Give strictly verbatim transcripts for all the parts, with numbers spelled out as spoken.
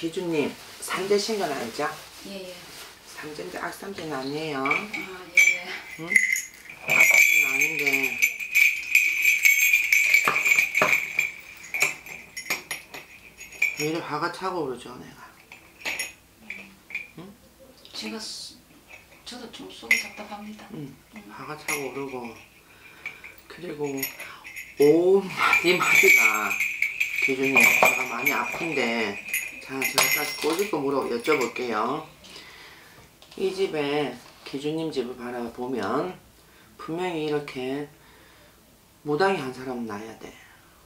기준님 삼재신 건 알죠? 예예. 삼재인데 악삼재는 아니에요. 아 예예. 응? 악삼재는 아닌데 왜 이렇게 화가 차고 그러죠 내가? 응? 제가 수, 저도 좀 속이 답답합니다. 응. 응. 화가 차고 오르고 그리고 온 마디 마디가 기준님 제가 많이 아픈데 자 제가 딱 꼬집고 물어 여쭤볼게요. 이 집에 기준님 집을 바라보면 분명히 이렇게 무당이 한 사람은 나야 돼.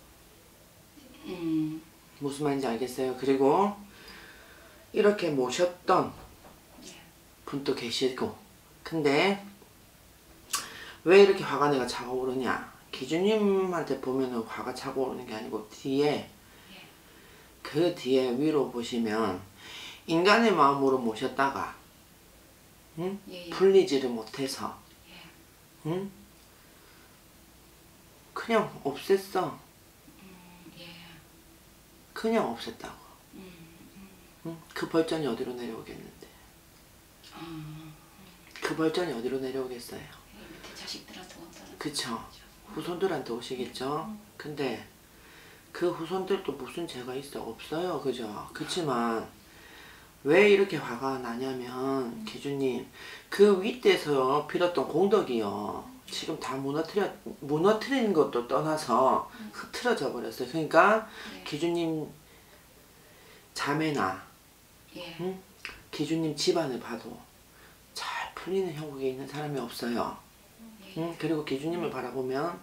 음. 무슨 말인지 알겠어요? 그리고 이렇게 모셨던 분도 계시고 근데 왜 이렇게 화가 내가 차고 오르냐? 기준님한테 보면은 화가 차고 오르는 게 아니고 뒤에 그 뒤에 위로 보시면 인간의 마음으로 모셨다가 응? 예, 예. 풀리지를 못해서 예. 응? 그냥 없앴어. 음, 예. 그냥 없앴다고. 음, 음. 응? 그 벌전이 어디로 내려오겠는데? 아, 그 벌전이 어디로 내려오겠어요? 예, 밑에 자식들한테 온다는. 그쵸? 후손들한테 오시겠죠? 근데 그 후손들도 무슨 죄가 있어? 없어요. 그죠? 그치만 왜 이렇게 화가 나냐면 기준님 그 윗대에서 빌었던 공덕이요 지금 다 무너뜨려, 무너뜨리는 것도 떠나서 흐트러져 버렸어요. 그러니까 예. 기준님 자매나 예. 응? 기준님 집안을 봐도 잘 풀리는 형국에 있는 사람이 없어요. 예. 응? 그리고 기준님을 바라보면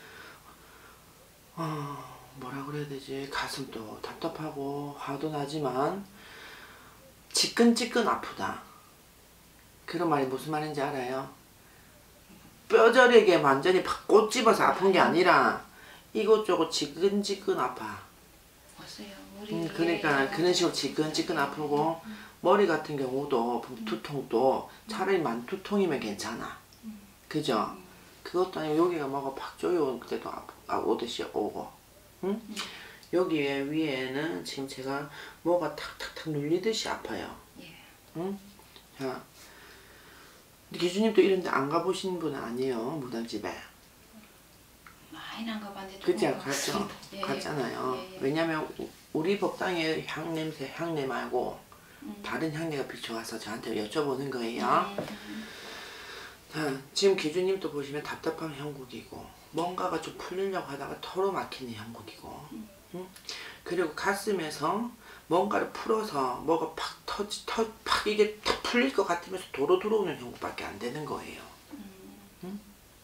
어, 뭐라 그래야 되지? 가슴도 답답하고 화도 나지만 지끈지끈 아프다. 그런 말이 무슨 말인지 알아요? 뼈저리게 완전히 팍 꼬집어서 아픈 게 아니라 이곳저곳 지끈지끈 아파. 왔어요. 우리. 음, 그러니까 그런 식으로 지끈지끈 아프고 머리 같은 경우도 두통도 차라리 만두통이면 괜찮아. 그죠? 그것도 아니고 여기가 뭐가 팍 조여온 그때도 아, 오듯이 오고 응? 여기 위에는 지금 제가 뭐가 탁탁탁 눌리듯이 아파요. 예. 응? 자, 근데 기준님도 이런데 안 가보신 분은 아니에요. 무당집에. 많이 안 가봤는데. 그치? 갔죠? 예, 갔잖아요. 예, 예. 왜냐면 우리 법당의 향냄새, 향내 말고 음. 다른 향내가 비춰와서 저한테 여쭤보는 거예요. 음. 자, 지금 기준님도 보시면 답답한 형국이고 뭔가가 좀 풀리려고 하다가 털어 막히는 형국이고 음. 응? 그리고 가슴에서 뭔가를 풀어서 뭐가 팍 터지, 터, 팍 이게 탁 풀릴 것 같으면서 도로 들어오는 형국밖에 안 되는 거예요. 음. 응?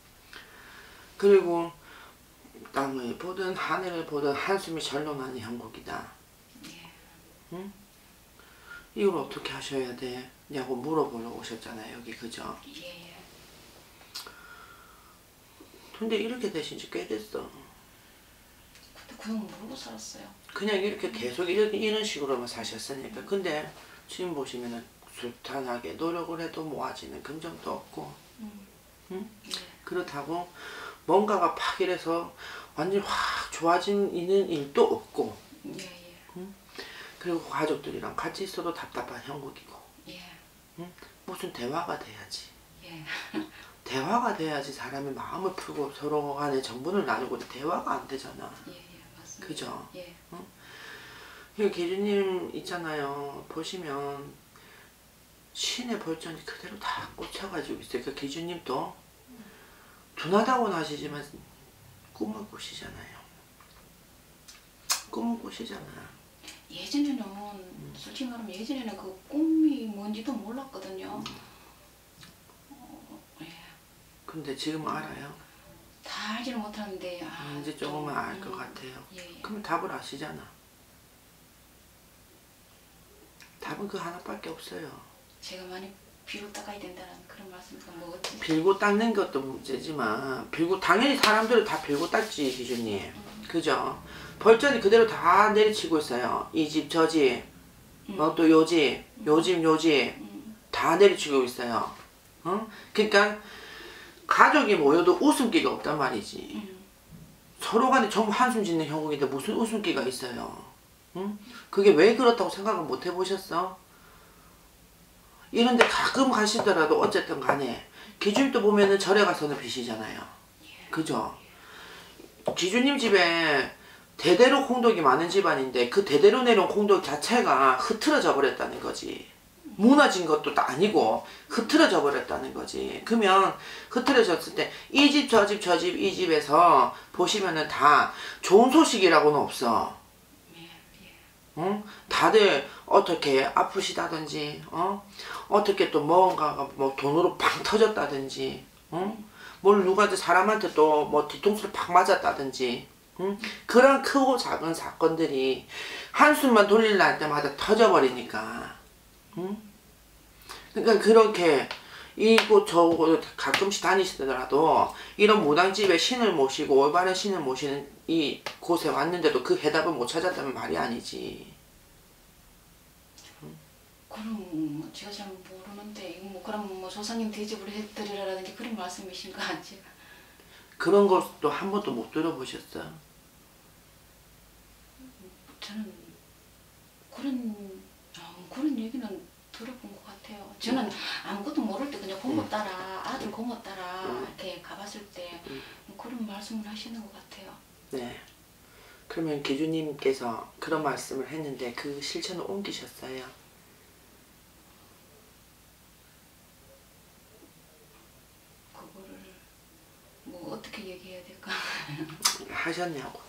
그리고 땅을 보든 하늘을 보든 한숨이 절로 나는 형국이다. 예. 응? 이걸 어떻게 하셔야 돼? 냐고 물어보러 오셨잖아요. 여기 그죠? 예. 예. 근데 이렇게 되신 지 꽤 됐어. 근데 그냥 모르고 살았어요. 그냥 이렇게 계속 이런, 이런 식으로만 사셨으니까. 근데 지금 보시면은 sultan하게 노력을 해도 모아지는 긍정도 없고 음. 응? 예. 그렇다고 뭔가가 팍 이래서 완전히 확 좋아지는 일도 없고 예. 예. 응? 그리고 가족들이랑 같이 있어도 답답한 형국이고 예. 응? 무슨 대화가 돼야지. 예. 대화가 돼야지 사람의 마음을 풀고 서로 간에 정분을 나누고 대화가 안 되잖아. 예. 예. 맞습니다. 그죠? 예. 응? 그 기준님 있잖아요. 보시면 신의 벌전이 그대로 다 꽂혀가지고 있어요. 그 기준님도 둔하다고는 하시지만 꿈을 꾸시잖아요. 꿈을 꾸시잖아. 예전에는 음. 솔직히 말하면 예전에는 그 꿈이 뭔지도 몰랐거든요. 어, 예. 근데 지금 알아요? 다 알지는 못하는데 아, 이제 조금은 알 것 음, 같아요. 예, 예. 그러면 답을 아시잖아. 답은 그 하나밖에 없어요. 제가 많이 비로 닦아야 된다는 그런 말씀이니까 뭐 어떻게? 빌고 닦는 것도 문제지만 빌고 당연히 사람들은 다 빌고 닦지 기준님. 음. 그죠? 벌전이 그대로 다 내리치고 있어요. 이 집 저 집 뭐 또 요 집 요 집 요 집 다 내리치고 있어요. 어? 그러니까 가족이 모여도 웃음기가 없단 말이지. 음. 서로 간에 전부 한숨 짓는 형국인데 무슨 웃음기가 있어요. 응? 그게 왜 그렇다고 생각을 못 해보셨어? 이런데 가끔 가시더라도 어쨌든 간에 기준님도 보면은 절에 가서는 빚이잖아요. 그죠? 기준님 집에 대대로 공덕이 많은 집안인데 그 대대로 내려온 공덕 자체가 흐트러져 버렸다는 거지. 무너진 것도 아니고 흐트러져 버렸다는 거지. 그러면 흐트러졌을 때 이 집 저 집 저 집 이 집에서 보시면은 다 좋은 소식이라고는 없어. 응? 다들 어떻게 아프시다든지 어? 어떻게 또 뭔가가 뭐 돈으로 팡 터졌다든지 응? 뭘 누가 사람한테 또 뭐 뒤통수를 팍 맞았다든지 응? 그런 크고 작은 사건들이 한숨만 돌릴라 할 때마다 터져버리니까 응? 그러니까 그렇게 이곳 저곳 가끔씩 다니시더라도 이런 무당집에 신을 모시고 올바른 신을 모시는 이 곳에 왔는데도 그 해답을 못 찾았다면 말이 아니지. 그럼 제가 잘 모르는데 이거 뭐 그럼 뭐 조상님 대접을 해드리라라든지 그런 말씀이신가 제가. 그런 것도 한 번도 못 들어보셨어? 저는 그런 아, 그런 얘기는 들어본 것 같아요. 저는 아무것도 모를 때 그냥 고모 따라 아들 고모 따라 이렇게 가봤을 때 그런 말씀을 하시는 것 같아요. 네. 그러면 기주님께서 그런 말씀을 했는데 그 실천을 옮기셨어요? 그거를 뭐 어떻게 얘기해야 될까? 하셨냐고.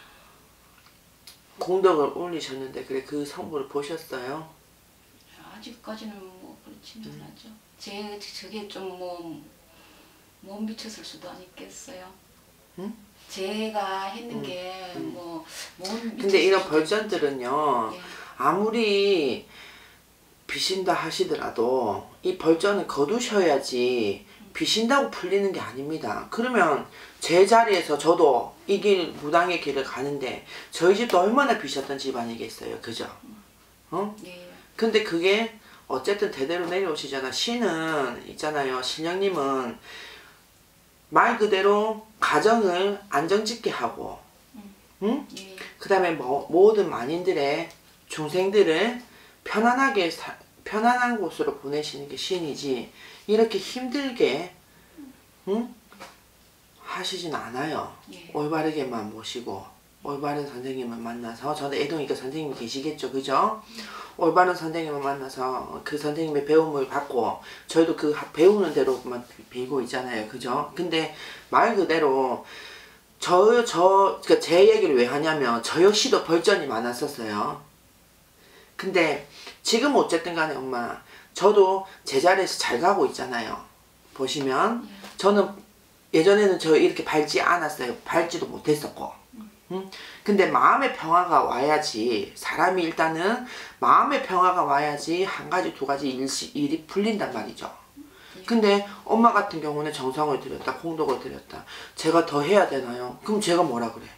공덕을 올리셨는데 그래 그 성부를 보셨어요? 아직까지는 뭐 그렇지는 음. 않죠. 제 저게 좀 뭐 못 미쳤을 수도 아니겠어요. 응? 제가 했는 음. 게 음. 뭐 못 미쳤을 근데 이런 수도 벌전들은요. 예. 아무리 비신다 하시더라도 이 벌전을 거두셔야지 비신다고 풀리는 게 아닙니다. 그러면 제 자리에서 저도 이 길 무당의 길을 가는데 저희 집도 얼마나 비셨던 집안이겠어요. 그죠? 어? 예. 근데 그게 어쨌든 대대로 내려오시잖아. 신은 있잖아요. 신령님은 말 그대로 가정을 안정짓게 하고 응? 예. 그 다음에 뭐, 모든 만인들의 중생들을 편안하게 사, 편안한 곳으로 보내시는 게 신이지 이렇게 힘들게 응? 하시진 않아요. 예. 올바르게만 모시고 올바른 선생님을 만나서 저는 애동이가 선생님이 계시겠죠. 그죠? 올바른 선생님을 만나서 그 선생님의 배움을 받고 저희도 그 배우는 대로만 배우고 있잖아요. 그죠? 근데 말 그대로 저, 저, 그니까 제 얘기를 왜 하냐면 저 역시도 벌전이 많았었어요. 근데 지금 어쨌든 간에 엄마 저도 제 자리에서 잘 가고 있잖아요. 보시면 저는 예전에는 저 이렇게 밟지 않았어요. 밟지도 못했었고 응? 근데 마음의 평화가 와야지 사람이 일단은 마음의 평화가 와야지 한 가지 두 가지 일, 일이 풀린단 말이죠. 근데 엄마 같은 경우는 정성을 들였다 공덕을 들였다 제가 더 해야 되나요? 그럼 제가 뭐라 그래?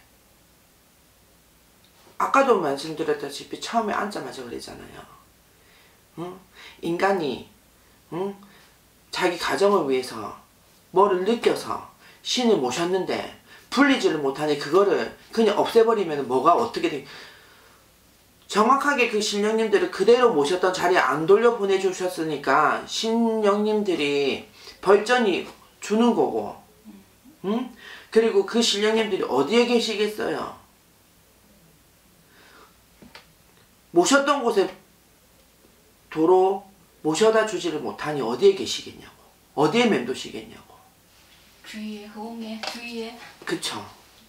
아까도 말씀드렸다시피 처음에 앉자마자 그랬잖아요. 응? 인간이 응? 자기 가정을 위해서 뭐를 느껴서 신을 모셨는데 풀리지를 못하니 그거를 그냥 없애버리면 뭐가 어떻게 돼? 정확하게 그 신령님들을 그대로 모셨던 자리에 안 돌려보내주셨으니까 신령님들이 벌전이 주는 거고 응? 그리고 그 신령님들이 어디에 계시겠어요? 모셨던 곳에 도로 모셔다 주지를 못하니 어디에 계시겠냐고 어디에 맴도시겠냐고 주위에 호응에 주위에 그쵸.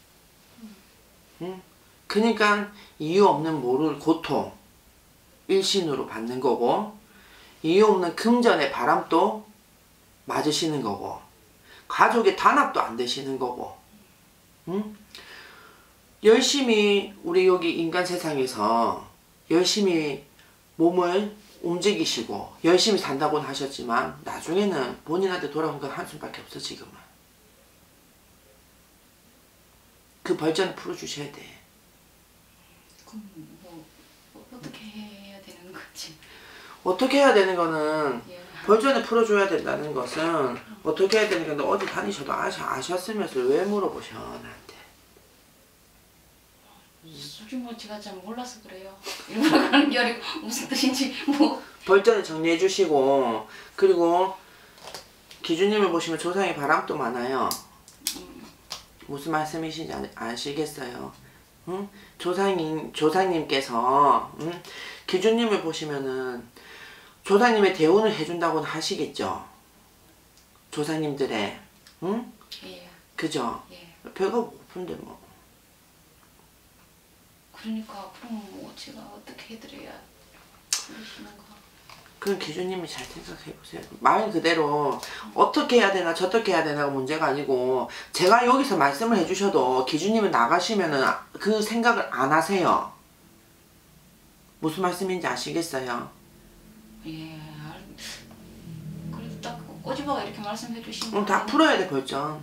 응? 그러니까 이유 없는 모를 고통 일신으로 받는 거고 이유 없는 금전의 바람도 맞으시는 거고 가족의 단합도 안 되시는 거고 응? 열심히 우리 여기 인간 세상에서 열심히 몸을 움직이시고 열심히 산다고는 하셨지만 나중에는 본인한테 돌아온 건 한숨밖에 없어. 지금은 그 벌전을 풀어주셔야 돼. 그럼 뭐, 뭐 어떻게 해야 되는 거지? 어떻게 해야 되는 거는 예. 벌전을 풀어줘야 된다는 것은 어떻게 해야 되는 건데 어디 다니셔도 아셔, 아셨으면서 왜 물어보셔 나한테. 솔직히 뭐 제가 잘 몰라서 그래요. 일부러 그러는 게 아니고 무슨 뜻인지 뭐. 벌전을 정리해 주시고 그리고 기준님을 보시면 조상의 바람도 많아요. 무슨 말씀이신지 아, 아시겠어요? 응? 조상님, 조상님께서 응? 기준님을 보시면은 조상님의 대우를 해준다고는 하시겠죠? 조상님들의 응? 예. 그죠? 예. 배가 고픈데 뭐. 그러니까 그럼 뭐 제가 어떻게 해드려야 그러시는가. 그럼 기준님이 잘 생각해 보세요. 말 그대로 어떻게 해야 되나 저떻게 해야 되나가 문제가 아니고 제가 여기서 말씀을 해주셔도 기준님은 나가시면은 그 생각을 안 하세요. 무슨 말씀인지 아시겠어요? 예. 알... 그래도 딱 꼬집어가 이렇게 말씀해 주시면 그럼 다 풀어야 돼 벌전.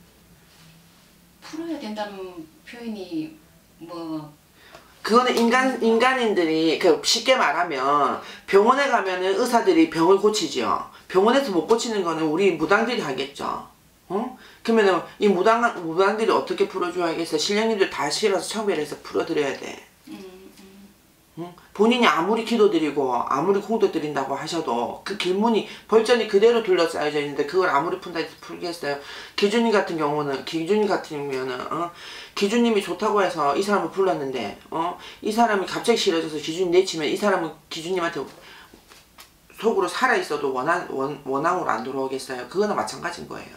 풀어야 된다는 표현이 뭐 그거는 인간, 인간인들이, 그 쉽게 말하면 병원에 가면은 의사들이 병을 고치죠. 병원에서 못 고치는 거는 우리 무당들이 하겠죠. 어? 그러면은 이 무당, 무당들이 어떻게 풀어줘야겠어? 신령님들 다 실어서 청별해서 풀어드려야 돼. 음, 음. 응? 본인이 아무리 기도드리고 아무리 공도 드린다고 하셔도 그 길문이 벌전이 그대로 둘러싸여져 있는데 그걸 아무리 푼다 해서 풀겠어요. 기준님 같은 경우는 기준님 같은 경우는 어? 기준님이 좋다고 해서 이 사람을 불렀는데 어? 이 사람이 갑자기 싫어져서 기준님 내치면 이 사람은 기준님한테 속으로 살아있어도 원한, 원, 원앙으로 안 돌아오겠어요. 그거는 마찬가지인 거예요.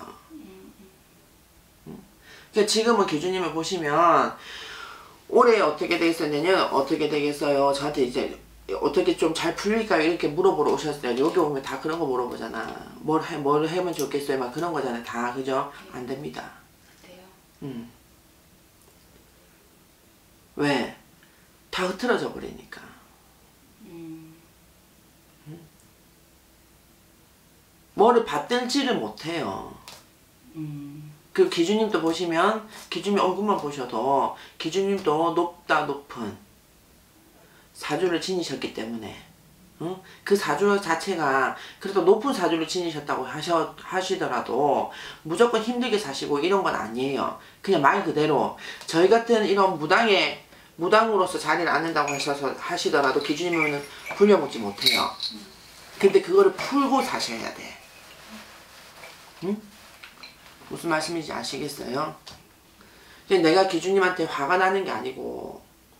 응? 그러니까 지금은 기준님을 보시면 올해 어떻게 되겠어요? 내년 어떻게 되겠어요? 저한테 이제 어떻게 좀 잘 풀릴까요? 이렇게 물어보러 오셨어요. 여기 오면 다 그런 거 물어보잖아. 뭘 해, 뭘 하면 좋겠어요? 막 그런 거잖아요. 다 그죠? 안 됩니다. 그래요. 음. 왜? 다 흐트러져 버리니까. 음. 뭐를 받들지를 못해요. 음. 그 기준님도 보시면 기준님 얼굴만 보셔도 기준님도 높다 높은 사주를 지니셨기 때문에 응? 그 사주 자체가 그래도 높은 사주를 지니셨다고 하셔, 하시더라도 무조건 힘들게 사시고 이런 건 아니에요. 그냥 말 그대로 저희 같은 이런 무당의 무당으로서 자리를 앉는다고 하셔서 하시더라도 기준님은 굴려먹지 못해요. 근데 그거를 풀고 사셔야 돼. 응? 무슨 말씀인지 아시겠어요? 내가 기준님한테 화가 나는 게 아니고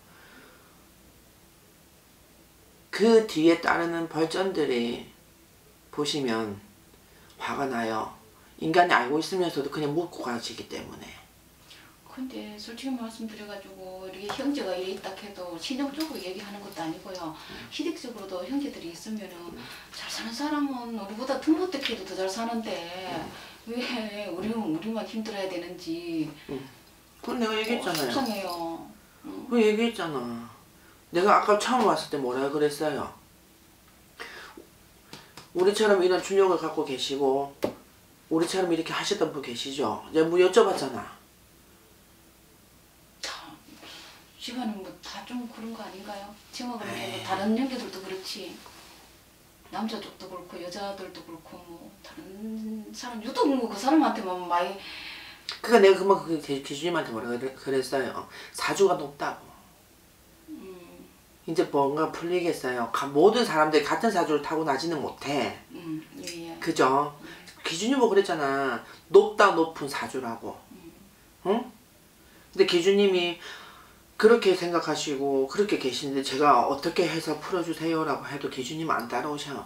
그 뒤에 따르는 벌전들이 보시면 화가 나요. 인간이 알고 있으면서도 그냥 묻고 가시기 때문에. 근데 솔직히 말씀드려가지고 이렇게 형제가 이래 있다 해도 신형적으로 얘기하는 것도 아니고요. 희득적으로도 형제들이 있으면은 잘 사는 사람은 우리보다 등록득해도 더 잘 사는데 왜 우리, 우리만 힘들어야 되는지. 응. 그건 내가 얘기했잖아요. 어, 속상해요. 응. 그 얘기했잖아. 내가 아까 처음 왔을 때 뭐라 그랬어요? 우리처럼 이런 준력을 갖고 계시고 우리처럼 이렇게 하셨던 분 계시죠? 내가 뭐 여쭤봤잖아. 집안은 뭐 다 좀 그런 거 아닌가요? 제가 그렇게 뭐 다른 형제들도 그렇지. 남자들도 그렇고 여자들도 그렇고 뭐 다른 사람 유독 뭐 그 사람한테만 많이. 그니까 내가 그만 그 기준님한테 뭐라 그랬어요? 사주가 높다고. 음. 이제 뭔가 풀리겠어요. 모든 사람들이 같은 사주를 타고 나지는 못해. 음, 예, 예. 그죠? 음. 기준이 뭐 그랬잖아. 높다 높은 사주라고. 음. 응? 근데 기준님이 그렇게 생각하시고 그렇게 계시는데 제가 어떻게 해서 풀어주세요 라고 해도 기준님 안 따라오셔.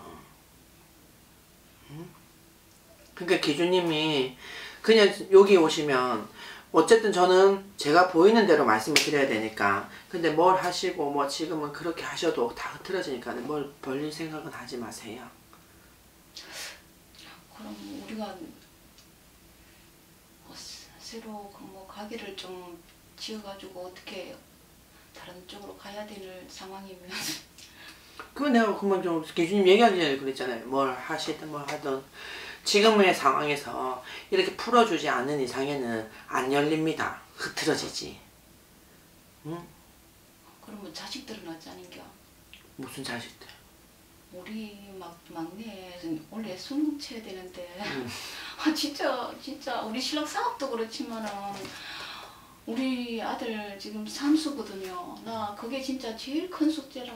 응? 그러니까 기준님이 그냥 여기 오시면 어쨌든 저는 제가 보이는 대로 말씀을 드려야 되니까 근데 뭘 하시고 뭐 지금은 그렇게 하셔도 다 흐트러지니까 뭘 벌릴 생각은 하지 마세요. 그럼 우리가 뭐 새로 뭐 가게를 좀 지어가지고 어떻게 다른 쪽으로 가야 될 상황이면. 그건 내가 그만 좀 교수님 얘기하기 전에 그랬잖아요. 뭘 하시든 뭘 하든 지금의 상황에서 이렇게 풀어주지 않는 이상에는 안 열립니다. 흐트러지지. 응? 그러면 자식들은 어쩌는겨? 무슨 자식들? 우리 막 막내 원래 수능 쳐야 되는데 응. 아 진짜 진짜 우리 신랑 사업도 그렇지만은 우리 아들 지금 삼수거든요. 나 그게 진짜 제일 큰 숙제라.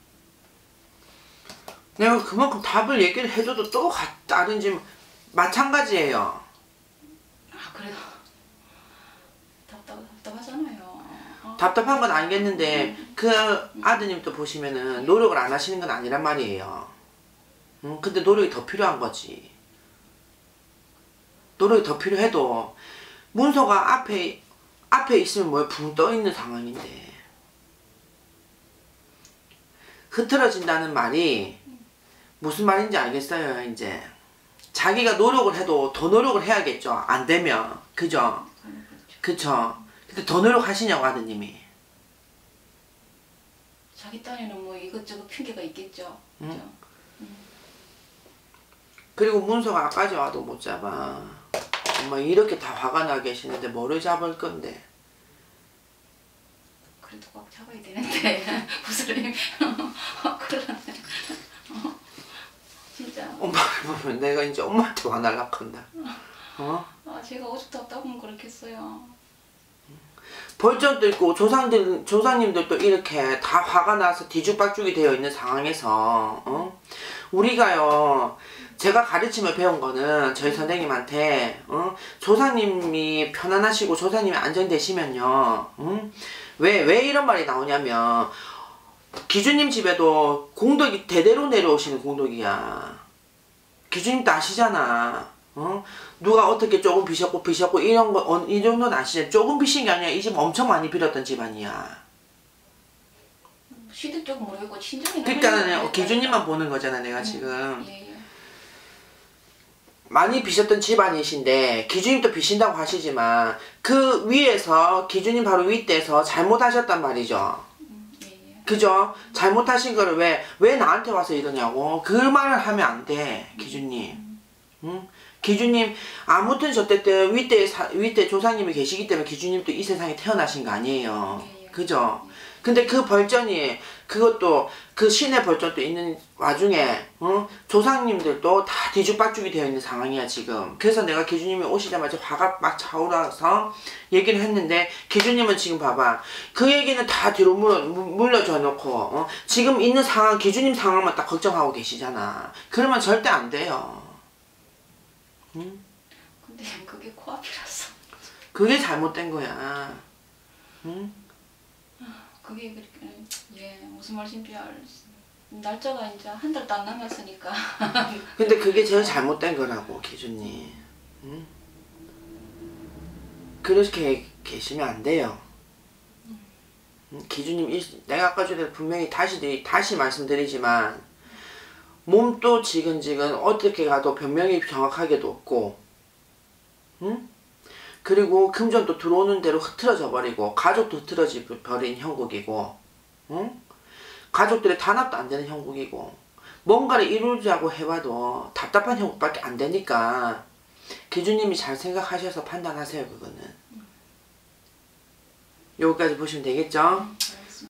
내가 그만큼 답을 얘기를 해줘도 또 다른지 마찬가지예요. 아 그래도 답답, 답답하잖아요. 아, 답답한 건 알겠는데 음. 그 아드님도 보시면은 노력을 안 하시는 건 아니란 말이에요. 응? 근데 노력이 더 필요한 거지. 노력이 더 필요해도 문서가 앞에 앞에 있으면 뭐에 붕 떠 있는 상황인데 흐트러진다는 말이 무슨 말인지 알겠어요. 이제 자기가 노력을 해도 더 노력을 해야겠죠. 안 되면 그죠? 그쵸? 근데 더 노력하시냐고 아드님이. 자기 딴에는 뭐 이것저것 핑계가 있겠죠. 응? 그죠? 음. 그리고 문서가 아까지 와도 못 잡아. 엄마 이렇게 다 화가 나 계시는데 뭐를 잡을 건데. 그래도 꽉 잡아야 되는데 부스님 그러네. 어, 진짜. 엄마를 보면 내가 이제 엄마한테 화날라 건다. 어? 아 제가 오죽 답답하면 그렇겠어요. 벌점도 있고 조상들, 조상님들도 이렇게 다 화가 나서 뒤죽박죽이 되어 있는 상황에서 어? 우리가요 제가 가르침을 배운 거는 저희 선생님한테 어? 조상님이 편안하시고 조상님이 안정되시면요 응? 왜, 왜 이런 말이 나오냐면 기주님 집에도 공덕이 대대로 내려오시는 공덕이야. 기주님도 아시잖아. 어? 누가 어떻게 조금 비셨고 비셨고 이런 거, 어, 이 정도는 아시잖아. 조금 비신 게 아니라 이 집 엄청 많이 빌었던 집안이야. 시대 쪽 모르겠고 친정이 그러니까 기주님만 보는 거잖아 내가 지금. 음, 예, 예. 많이 비셨던 집안이신데 기주님도 비신다고 하시지만 그 위에서 기주님 바로 윗대에서 잘못하셨단 말이죠. 음, 예, 예. 그죠? 잘못하신 거를 왜, 왜 나한테 와서 이러냐고. 그 말을 하면 안 돼, 기주님. 응? 기주님, 아무튼 저때 때 윗대, 사, 윗대 조상님이 계시기 때문에 기주님도 이 세상에 태어나신 거 아니에요. 예, 예. 그죠? 근데 그 벌전이, 그것도, 그 신의 벌전도 있는 와중에, 어? 조상님들도 다 뒤죽박죽이 되어 있는 상황이야, 지금. 그래서 내가 기주님이 오시자마자 화가 막 차오라서 얘기를 했는데, 기주님은 지금 봐봐. 그 얘기는 다 뒤로 물러, 물려줘 놓고, 어? 지금 있는 상황, 기주님 상황만 딱 걱정하고 계시잖아. 그러면 절대 안 돼요. 응? 근데 그게 코앞이라서. 그게 잘못된 거야. 응? 그게 그렇게 예 무슨 말씀인지 알 날짜가 이제 한 달도 안 남았으니까. 근데 그게 제일 잘못된 거라고 기준님. 응? 그렇게 계시면 안 돼요. 응? 기준님 일, 내가 아까 전에 분명히 다시 다시 말씀드리지만 몸도 지근지근 어떻게 가도 변명이 정확하게도 없고, 응? 그리고 금전도 들어오는 대로 흐트러져 버리고 가족도 흐트러져 버린 형국이고, 응? 가족들의 단합도 안 되는 형국이고, 뭔가를 이루자고 해봐도 답답한 형국밖에 안 되니까 기주님이 잘 생각하셔서 판단하세요. 그거는 여기까지 보시면 되겠죠?